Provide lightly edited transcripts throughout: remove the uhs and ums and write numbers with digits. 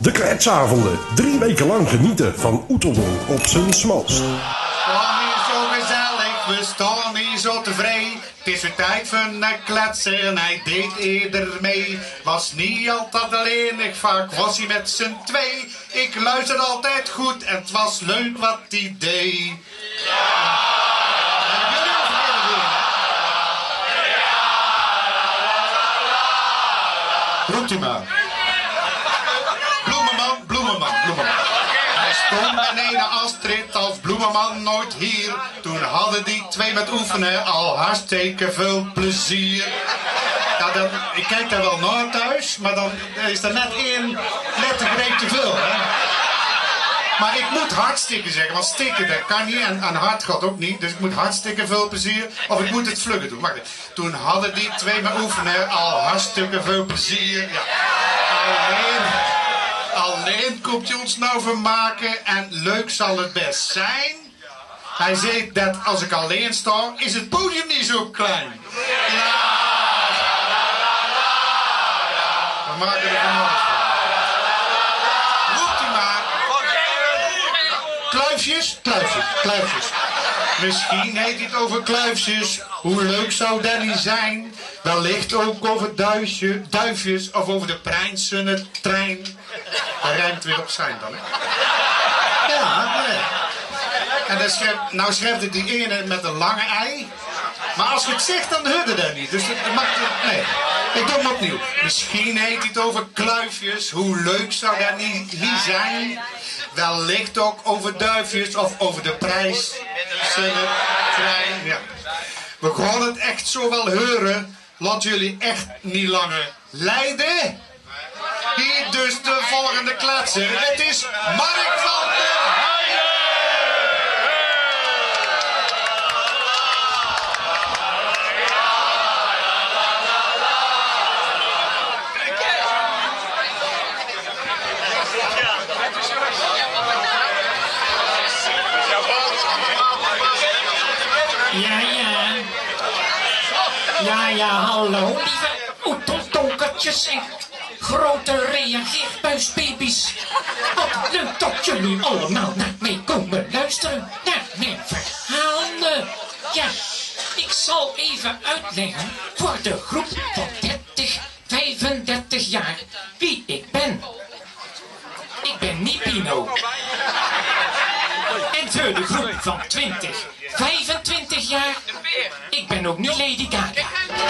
De kletsavonden. 3 weken lang genieten van Oeteldonk op zijn smalst. Zo gezellig, we staan hier zo tevreden. Het is weer tijd voor een kletsen en hij deed eerder mee. Was niet altijd alleenig, vaak was hij met z'n twee. Ik luisterde altijd goed en het was leuk wat hij deed. Roept u maar. Bloemenman, bloemenman, bloemenman. Hij stond beneden Astrid als bloemenman nooit hier. Toen hadden die twee met oefenen al hartstikke veel plezier. Ja, dan, ik kijk daar wel naar thuis, maar dan is er net 1 lettergreep te veel, hè. Maar ik moet hartstikke zeggen, want stikken dat kan niet en hart gaat ook niet. Dus ik moet hartstikke veel plezier, of ik moet het vluggen doen. Wacht even. Toen hadden die twee met oefenen al hartstikke veel plezier. Ja. Alleen komt hij ons nou vermaken en leuk zal het best zijn. Hij zei dat als ik alleen sta, is het podium niet zo klein. Ja. We maken er van alles van. Roept u maar. Kluifjes, kluifjes, kluifjes. Misschien heet hij het over kluifjes. Hoe leuk zou dat niet zijn? Wellicht ook over duifjes of over de prijnsende trein. Daar rijmt weer op zijn dan, hè? Ja, nee. En dan schrijft het die ene met een lange ei. Maar als je het zegt, dan hoorde dat niet. Dus het mag... Nee, ik doe hem opnieuw. Misschien heet hij het over kluifjes. Hoe leuk zou dat niet zijn? Wellicht ook over duifjes of over de prijs. Trein. Ja. We gaan het echt zo wel horen. Laat jullie echt niet langer lijden. Hier dus de volgende kletser. Het is Mark van der Heijden. Ja, hallo, lieve oeteldonkertjes en grote reageerbuisbaby's. Wat leuk dat jullie allemaal naar mij komen luisteren, naar mijn verhalen. Ja, ik zal even uitleggen voor de groep van 35 jaar wie ik ben. Ik ben niet Pino. En voor de groep van 25 jaar, ik ben ook niet Lady Gaga.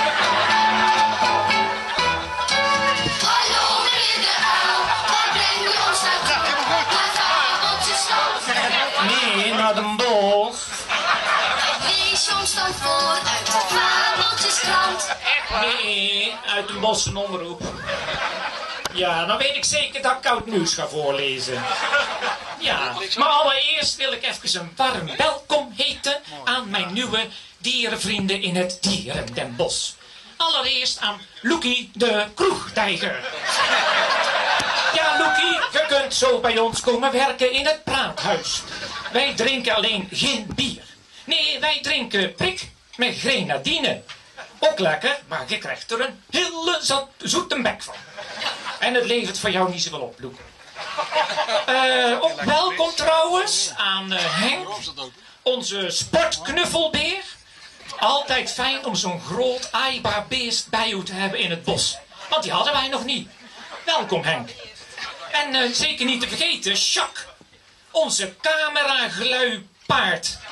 Hallo meneer de Uil, waar breng je ons naartoe? Naar Fabeltjesland. Nee, naar Den Bosch. Lees ons dan voor uit de Fabeltjeskrant. Nee, uit de Bosch een omroep. Ja, dan weet ik zeker dat ik oud nieuws ga voorlezen. Ja, maar allereerst wil ik even een warm welkom heten aan mijn nieuwe dierenvrienden in het Dieren Den Bosch. Allereerst aan Loekie de kroegtijger. Ja, Loekie, je kunt zo bij ons komen werken in het praathuis. Wij drinken alleen geen bier. Nee, wij drinken prik met grenadine. Ook lekker, maar je krijgt er een hele zoete bek van. En het levert voor jou niet zoveel op, Loek. Ook welkom trouwens aan Henk, onze sportknuffelbeer. Altijd fijn om zo'n groot aaibaar beest bij u te hebben in het bos. Want die hadden wij nog niet. Welkom Henk. En zeker niet te vergeten, Jacques, onze camera-gluipaard.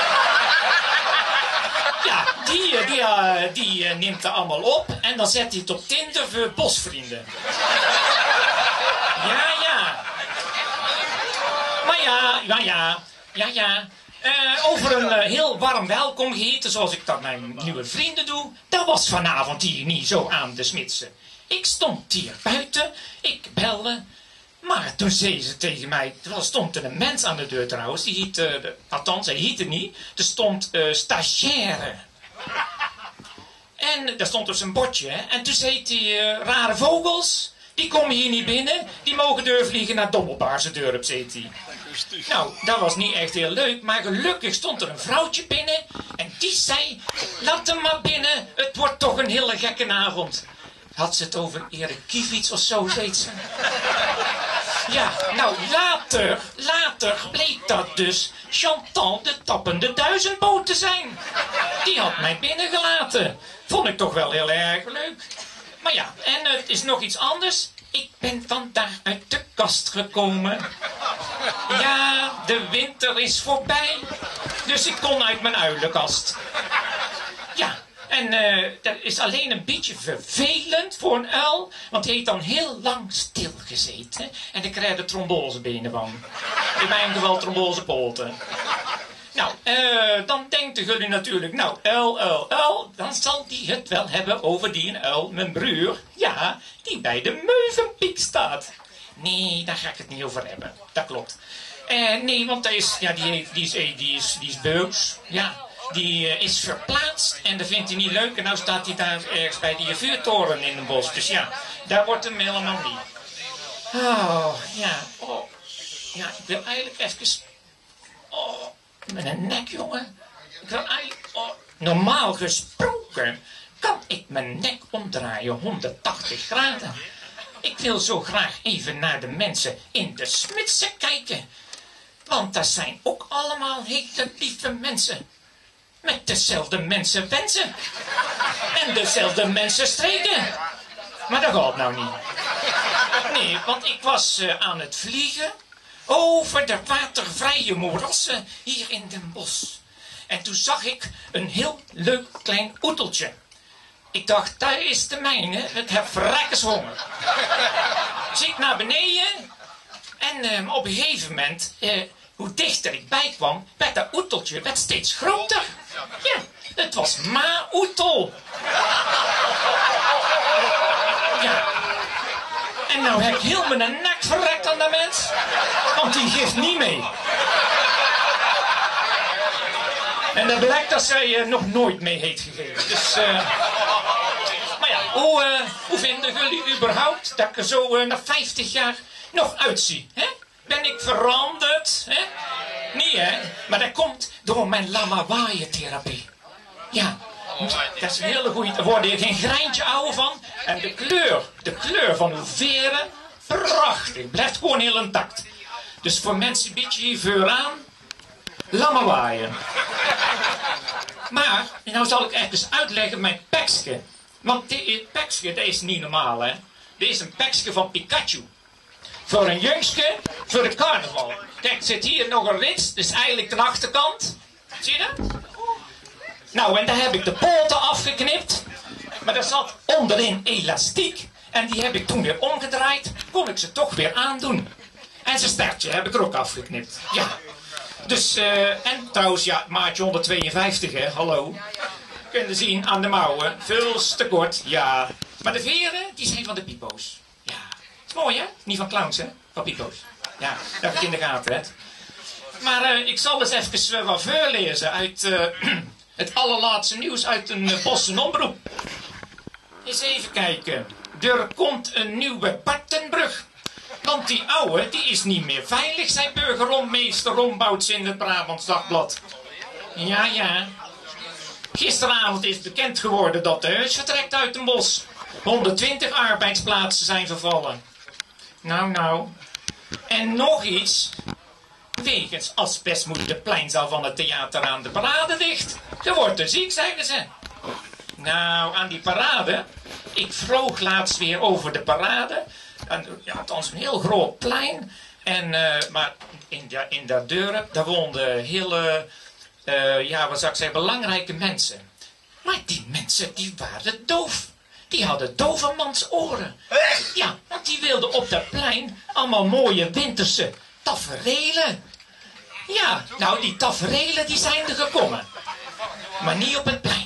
Ja, die neemt er allemaal op en dan zet hij het op Tinder voor bosvrienden. Ja. Maar ja. Over een heel warm welkom geheten, zoals ik dat mijn nieuwe vrienden doe, dat was vanavond hier niet zo aan de smidse. Ik stond hier buiten, ik belde, maar toen zei ze tegen mij, er stond een mens aan de deur trouwens, die heet, althans hij heette niet, er stond stagiaire. En daar stond dus een bordje, hè? En toen zei hij, rare vogels, die komen hier niet binnen, die mogen doorvliegen naar Dobbelbaarsendorp, zei hij. Nou, dat was niet echt heel leuk, maar gelukkig stond er een vrouwtje binnen en die zei, laat hem maar binnen, het wordt toch een hele gekke avond. Had ze het over Erik Kiefiets of zo, weet ze. Ja, nou later bleek dat dus Chantal de tappende duizendpoot te zijn. Die had mij binnengelaten. Vond ik toch wel heel erg leuk. Maar ja, en het is nog iets anders. Ik ben vandaag uit de kast gekomen. Ja, de winter is voorbij. Dus ik kon uit mijn uilenkast. Ja, en dat is alleen een beetje vervelend voor een uil. Want hij heeft dan heel lang stilgezeten. En dan krijg je de trombosebenen van. In mijn geval trombosepoten. Nou, dan denken jullie natuurlijk, nou, uil, dan zal die het wel hebben over die een uil, mijn broer, ja, die bij de Meuvenpiek staat. Nee, daar ga ik het niet over hebben, dat klopt. Nee, want die is boos, ja, die is verplaatst en dat vindt hij niet leuk en nou staat hij daar ergens bij die vuurtoren in een bos, dus ja, daar wordt hem helemaal niet. Oh, ja, ik wil eigenlijk even, met een nek, jongen. Ik wil eigenlijk... normaal gesproken kan ik mijn nek omdraaien 180 graden. Ik wil zo graag even naar de mensen in de smidse kijken. Want dat zijn ook allemaal hele lieve mensen. Met dezelfde mensenwensen. En dezelfde mensenstreken. Maar dat gaat nou niet. Nee, want ik was aan het vliegen... over de watervrije moerassen hier in Den Bosch. En toen zag ik een heel leuk klein oeteltje. Ik dacht, daar is de mijne, ik heb verrekkenshonger. Dus ik naar beneden en op een gegeven moment, hoe dichter ik bij kwam, werd dat oeteltje steeds groter. Ja, het was Ma-oetel. Ja. En nou heb ik heel mijn nek verrekt aan dat mens. Want die geeft niet mee. En dat blijkt dat zij nog nooit mee heeft gegeven. Dus, maar ja, hoe vinden jullie überhaupt dat ik er zo na 50 jaar nog uitzie? Hè? Ben ik veranderd? Hè? Nee, hè? Maar dat komt door mijn Lamawaaier-therapie. Ja. Dat is een hele goeie. Daar word je geen greintje ouder van. En de kleur van uw veren, prachtig. Blijft gewoon heel intact. Dus voor mensen een beetje hier vooraan, laat maar waaien. Maar, nou zal ik even uitleggen mijn pekske. Want dit pekske, dat is niet normaal, hè. Dit is een pekske van Pikachu. Voor een jongske, voor de carnaval. Kijk, zit hier nog een rits, dus eigenlijk de achterkant. Zie je dat? Nou, en daar heb ik de poten afgeknipt. Maar daar zat onderin elastiek. En die heb ik toen weer omgedraaid. Kon ik ze toch weer aandoen. En zijn stertje heb ik er ook afgeknipt. Ja. Dus, en trouwens, ja, maatje 152, hè. Hallo. Kun je zien aan de mouwen. Veel te kort, ja. Maar de veren, die zijn van de pipo's. Ja. Is mooi, hè? Niet van clowns, hè? Van pipo's. Ja, dat heb ik in de gaten, hè. Maar ik zal eens even wat voorlezen uit... het allerlaatste nieuws uit een Bosse omroep. Eens even kijken. Er komt een nieuwe Bartenbrug. Want die oude, die is niet meer veilig, zei burgerrondmeester Rombouts in het Brabants Dagblad. Ja, ja. Gisteravond is bekend geworden dat de heus vertrekt uit Den Bosch. 120 arbeidsplaatsen zijn vervallen. Nou. En nog iets... Wegens asbest moet de pleinzaal van het theater aan de parade dicht. Je wordt er ziek, zeggen ze. Nou, aan die parade... Ik vloog laatst weer over de parade. En, ja, althans een heel groot plein. En, maar in dat deuren, daar woonden hele... wat zou ik zeggen, belangrijke mensen. Maar die mensen, die waren doof. Die hadden dovenmans oren. Ja, want die wilden op dat plein allemaal mooie winterse taferelen. Ja, nou die taferelen die zijn er gekomen. Maar niet op het plein.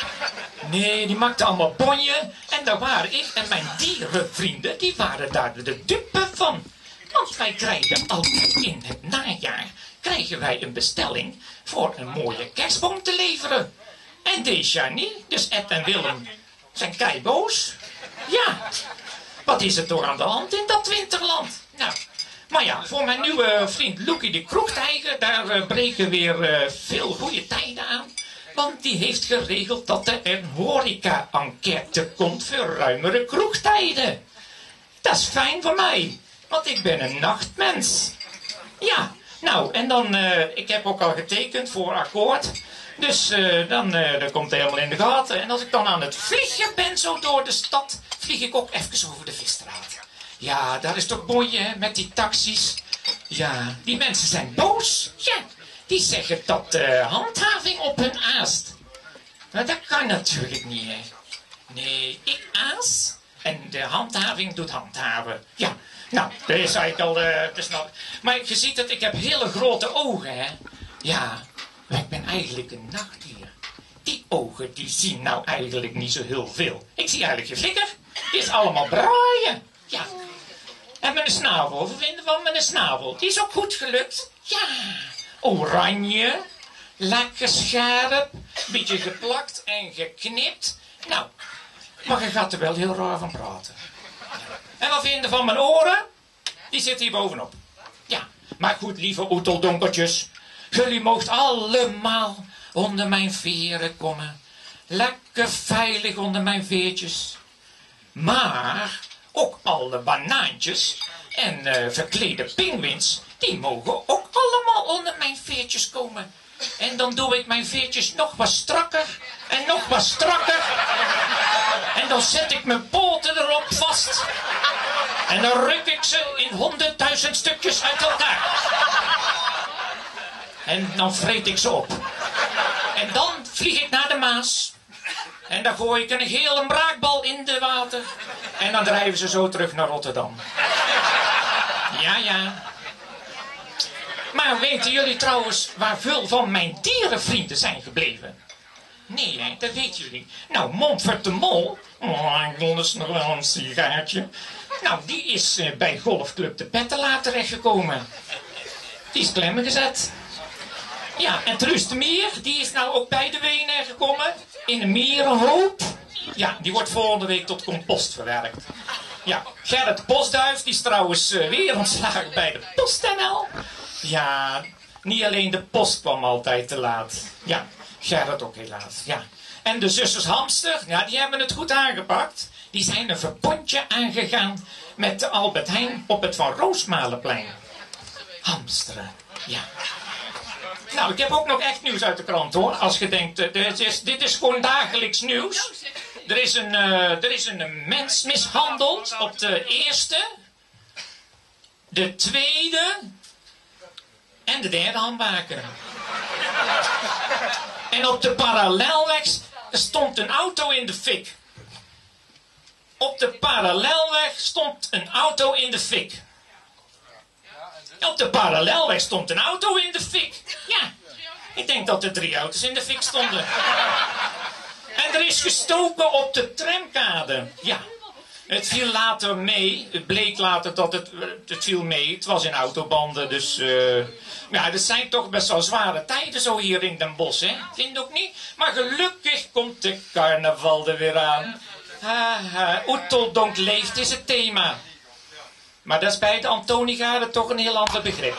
Nee, die maakten allemaal bonje. En daar waren ik en mijn dierenvrienden, die waren daar de dupe van. Want wij krijgen altijd in het najaar, krijgen wij een bestelling voor een mooie kerstboom te leveren. En deze jaar niet, dus Ed en Willem zijn keiboos. Ja, wat is er toch aan de hand in dat winterland? Nou... Maar ja, voor mijn nieuwe vriend Loekie de Kroegtijger, daar breken weer veel goede tijden aan. Want die heeft geregeld dat er een horeca-enquête komt voor ruimere kroegtijden. Dat is fijn voor mij. Want ik ben een nachtmens. Ja, nou, en dan, ik heb ook al getekend voor akkoord. Dus dat komt helemaal in de gaten. En als ik dan aan het vliegen ben zo door de stad, vlieg ik ook even over de Visstraat. Ja, dat is toch mooi, hè, met die taxis. Ja, die mensen zijn boos. Ja, die zeggen dat de handhaving op hun aast. Maar dat kan natuurlijk niet, hè. Nee, ik aas en de handhaving doet handhaven. Ja, nou, dat is eigenlijk al te snel. Maar je ziet dat ik heb hele grote ogen, hè. Ja, maar ik ben eigenlijk een nachtdier. Die ogen, die zien nou eigenlijk niet zo heel veel. Ik zie eigenlijk geen flikker. Die is allemaal braaien. Ja. En mijn snavel, wat vinden van mijn snavel? Die is ook goed gelukt. Ja, oranje, lekker scherp, beetje geplakt en geknipt. Nou, maar je gaat er wel heel raar van praten. En wat vinden van mijn oren? Die zitten hier bovenop. Ja, maar goed, lieve oeteldonkertjes. Jullie moogt allemaal onder mijn veren komen. Lekker veilig onder mijn veertjes. Maar ook alle banaantjes en verklede pinguïns, die mogen ook allemaal onder mijn veertjes komen. En dan doe ik mijn veertjes nog wat strakker en nog wat strakker. En dan zet ik mijn poten erop vast. En dan ruk ik ze in 100.000 stukjes uit elkaar. En dan vreet ik ze op. En dan vlieg ik naar de Maas. En dan gooi ik een hele braakbal in de water. En dan drijven ze zo terug naar Rotterdam. Ja, ja. Maar weten jullie trouwens waar veel van mijn dierenvrienden zijn gebleven? Nee, hè, dat weten jullie. Nou, Montfort de Mol. Oh, ik wil dus nog wel een sigaartje. Nou, die is bij golfclub de Pettelaar terechtgekomen. Die is klemmen gezet. Ja, en Truus de Mier, die is nou ook bij de Wenen gekomen. In een mierenhoop. Ja, die wordt volgende week tot compost verwerkt. Ja, Gerrit Postduif, die is trouwens weer ontslagen bij de PostNL. Ja, niet alleen de post kwam altijd te laat. Ja, Gerrit ook helaas, ja. En de zusters Hamster, ja, die hebben het goed aangepakt. Die zijn een verbondje aangegaan met de Albert Heijn op het Van Roosmalenplein. Hamsteren, ja. Nou, ik heb ook nog echt nieuws uit de krant, hoor. Als je denkt, dit is gewoon dagelijks nieuws. Er is een mens mishandeld op de eerste, de tweede en de derde handbaken. En op de parallelweg stond een auto in de fik. Op de parallelweg stond een auto in de fik. Op de parallelweg stond een auto in de fik. Ja, ik denk dat er 3 auto's in de fik stonden. En er is gestoken op de tramkade. Ja, het viel later mee. Het bleek later dat het viel mee. Het was in autobanden, dus... ja, dat zijn toch best wel zware tijden zo hier in Den Bosch, hè? Vind je ook niet? Maar gelukkig komt de carnaval er weer aan. Oeteldonk leeft is het thema. Maar dat is bij de Antoniegade toch een heel ander begrip.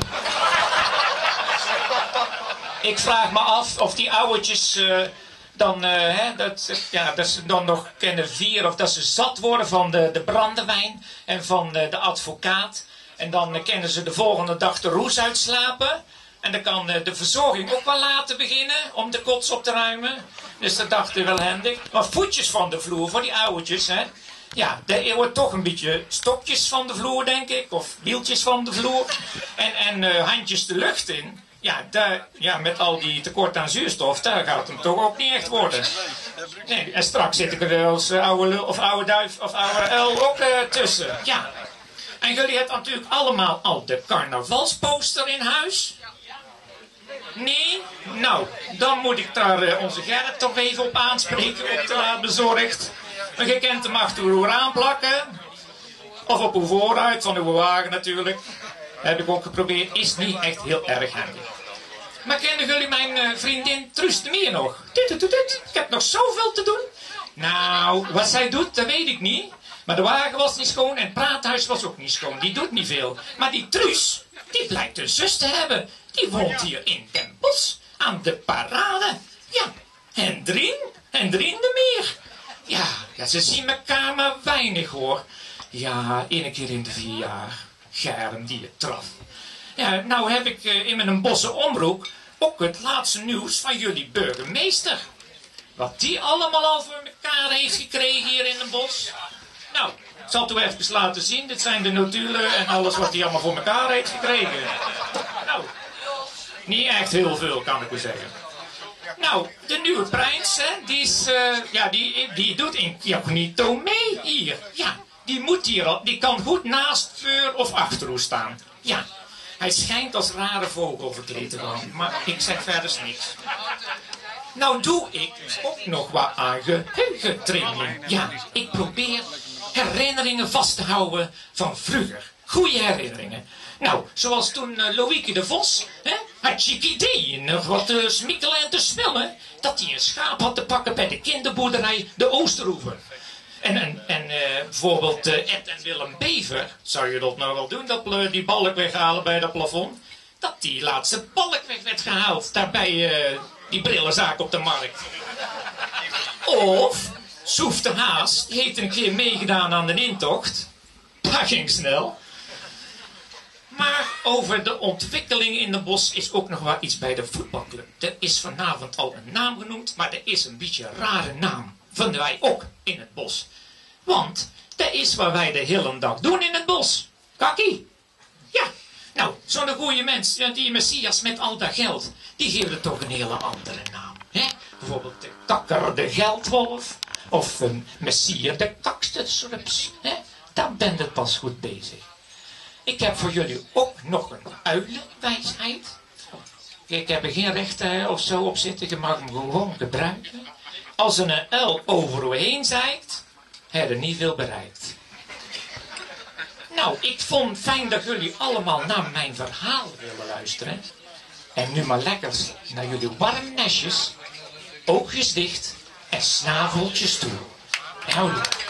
Ik vraag me af of die ouwetjes dat ze dan nog kunnen vieren of dat ze zat worden van de brandewijn en van de advocaat. En dan kunnen ze de volgende dag de roes uitslapen. En dan kan de verzorging ook wel laten beginnen om de kots op te ruimen. Dus dat dacht ik wel handig. Maar voetjes van de vloer voor die ouwetjes, hè. Ja, er wordt toch een beetje stokjes van de vloer, denk ik. Of wieltjes van de vloer. En handjes de lucht in. Ja, met al die tekort aan zuurstof, daar gaat het hem toch ook niet echt worden. Nee, en straks zit ik er als oude lul of oude duif of oude uil ook tussen. Ja. En jullie hebben natuurlijk allemaal al de carnavalsposter in huis. Nee? Nou, dan moet ik daar onze Gerrit toch even op aanspreken, op te laat bezorgd. Maar je kent hem achter uw raam plakken. Of op uw vooruit van uw wagen natuurlijk. Heb ik ook geprobeerd. Is niet echt heel erg handig. Maar kennen jullie mijn vriendin Truus de Mier nog? Ik heb nog zoveel te doen. Nou, wat zij doet, dat weet ik niet. Maar de wagen was niet schoon en het praathuis was ook niet schoon. Die doet niet veel. Maar die Truus, die blijkt een zus te hebben. Die woont hier in Den Bosch. Aan de parade. Ja, Hendrien de Mier. Ja, ze zien elkaar maar weinig, hoor. Ja, 1 keer in de 4 jaar. schermdiertraf. Ja, nou heb ik in mijn bosse omroep ook het laatste nieuws van jullie burgemeester. Wat die allemaal al voor elkaar heeft gekregen hier in het bos. Nou, ik zal het u even laten zien. Dit zijn de notulen en alles wat hij allemaal voor elkaar heeft gekregen. Nou, niet echt heel veel kan ik u zeggen. Nou, de nieuwe prins, hè, die doet incognito mee hier. Ja, die moet hier al, die kan goed naast, voor of achter u staan. Ja, hij schijnt als rare vogel verkleed te gaan, maar ik zeg verder niks. Nou doe ik ook nog wat aan geheugentraining. Ja, ik probeer herinneringen vast te houden van vroeger. Goeie herinneringen. Nou, zoals toen Loïke de Vos, had Chiquidee nog wat te smikkelen en te smellen, dat hij een schaap had te pakken bij de kinderboerderij de Oosterhoeven. En bijvoorbeeld Ed en Willem Bever, zou je dat nou wel doen, dat die balk weghalen bij dat plafond? Dat die laatste balk weg werd gehaald, daar bij die brillenzaak op de markt. Of Soef de Haas, die heeft een keer meegedaan aan de intocht. Dat ging snel. Maar over de ontwikkeling in de bos is ook nog wel iets bij de voetbalclub. Er is vanavond al een naam genoemd, maar er is een beetje een rare naam. Vinden wij ook in het bos. Want dat is wat wij de hele dag doen in het bos. Kakkie. Ja. Nou, zo'n goede mens, die Messias met al dat geld, die geeft het toch een hele andere naam. Hè? Bijvoorbeeld de kakker de geldwolf. Of een Messier de kakstersurps. Dan ben je pas goed bezig. Ik heb voor jullie ook nog een uilenwijsheid. Ik heb er geen recht of zo op zitten. Je mag hem gewoon gebruiken. Als een uil over u heen zeikt, heb je niet veel bereikt. Nou, ik vond fijn dat jullie allemaal naar mijn verhaal willen luisteren. En nu maar lekker naar jullie warme nestjes, oogjes dicht en snaveltjes toe. Nou,